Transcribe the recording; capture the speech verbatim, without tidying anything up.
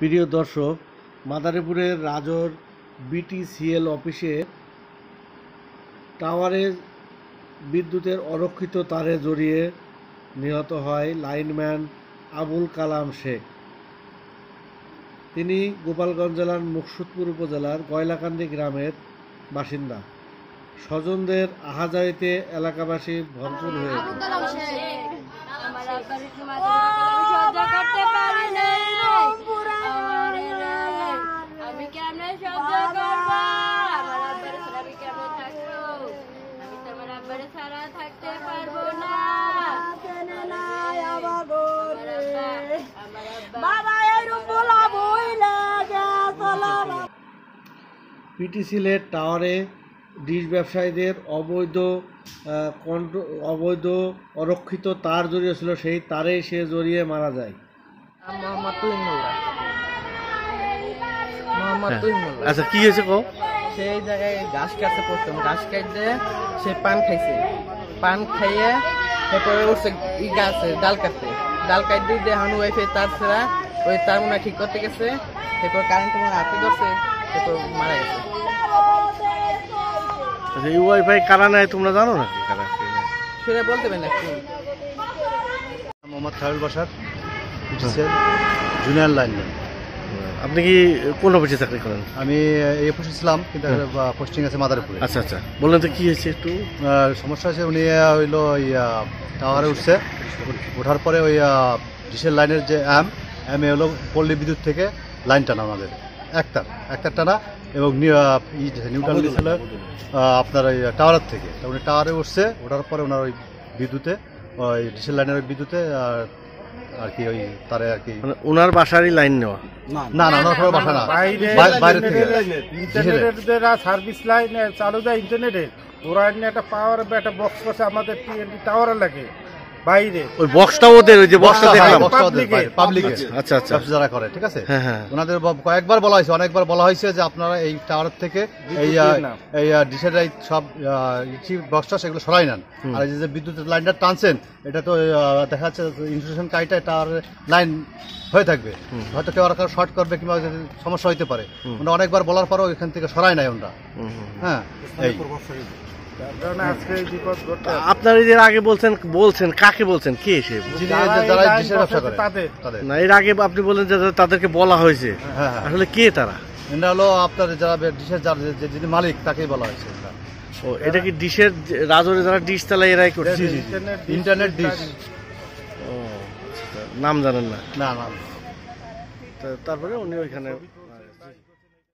প্রিয় দর্শক, মাদারীপুরের রাজর বিটিসিএল অফিসে টাওয়ারে বিদ্যুতের অরক্ষিত তারে জড়িয়ে নিহত হয় লাইনম্যান আবুল কালাম শেখ। তিনি গোপালগঞ্জ জেলার মুকসুদপুর উপজেলার গয়লাকান্দি গ্রামের বাসিন্দা। স্বজনদের আহাজারিতে এলাকাবাসী ভরপুর হয়ে পিটিসিএলের টাওয়ারে ডিশ ব্যবসায়ীদের অবৈধ অবৈধ অরক্ষিত তার জড়িয়েছিল, সেই তারেই সে জড়িয়ে মারা যায়। আচ্ছা, কি হয়েছে কো? সেই জায়গায় ঘাস কাটতে পড়তাম, ঘাস কাটতে সে পান খাইছে, পান খাইয়ে তারপরে উঠছে ই গাছে ডাল কাটতে, ডাল কাটতে দেখান ওয়াইফে তার ছাড়া ওই তার মনে ঠিক করতে গেছে, তারপর কারেন্ট মনে হাতে ধরছে, তারপর মারা গেছে। এই ওয়াইফাই কারা নেয় তোমরা জানো না? সেটা বলতে পারেন না। মোহাম্মদ খায়রুল বাসার, জুনিয়র লাইনম্যান। আপনি কি কোন অফিসে চাকরি করেন? আমি এই অফিসে ছিলাম, কিন্তু পোস্টিং আছে মাদারীপুরে। আচ্ছা আচ্ছা, বললেন তো কি হয়েছে একটু? সমস্যা আছে, উনি হইলো ওই টাওয়ারে উঠছে, ওঠার পরে ওই ডিশের লাইনের যে অ্যাম অ্যামে হলো পল্লী বিদ্যুৎ থেকে লাইন টানা, আমাদের একতার একতার টানা, এবং নিউট্রাল ছিল আপনার ওই টাওয়ারের থেকে। উনি টাওয়ারে উঠছে, ওঠার পরে ওনার ওই বিদ্যুতে ওই ডিশের লাইনের ওই বিদ্যুতে আর কি ওই তারে আর কি ওনার বাসারই লাইন নেওয়া? না না, ওনার বাসা না, বাইরে থেকে ইন্টারনেটের সার্ভিস লাইন চালু দেয় ইন্টারনেটের। ওরা একটা পাওয়ার একটা বক্স করছে আমাদের টাওয়ারের লাগে বাইরে, ওই বক্সটা ওদের, ওই যে বক্সটা দেখলাম পাবলিকের। আচ্ছা আচ্ছা, যারা করে, ঠিক আছে। হ্যাঁ হ্যাঁ, ওনাদের কয়েকবার বলা হয়েছে, অনেকবার বলা হয়েছে যে আপনারা এই টাওয়ার থেকে এই এই ডিশের এই সব বক্সটা সেগুলো সরাই নেন। আর এই যে বিদ্যুতের লাইনটা টানছেন, এটা তো দেখা যাচ্ছে ইনস্টলেশন কাইটা টাওয়ার লাইন হয়ে থাকবে, হয়তো কেউ আর শর্ট করবে কিংবা সমস্যা হইতে পারে। ওরা অনেকবার বলার পরও এখান থেকে সরাই নাই ওরা। হ্যাঁ, এই আপনার এর আগে বলছেন বলছেন কাকে বলছেন? কে সে? যারা ডিশের ব্যবসা করে তাদের। না, এর আগে আপনি বলেন যে তাদেরকে বলা হয়েছে, আসলে কে তারা? এটা হলো আপনার যারা ডিশের যিনি মালিক, তাকেই বলা হয়েছে। ও, এটা কি ডিশের রাজরে যারা ডিশ চালায় এরাই করছে? Internet dish. ও, নাম জানেন না? না না। তারপরে উনি ওইখানে